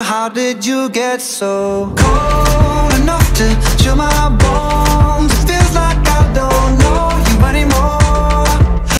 how did you get so cold enough to chill my bones?